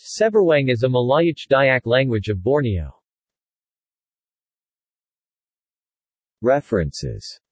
Seberuang is a Malayic Dayak language of Borneo. References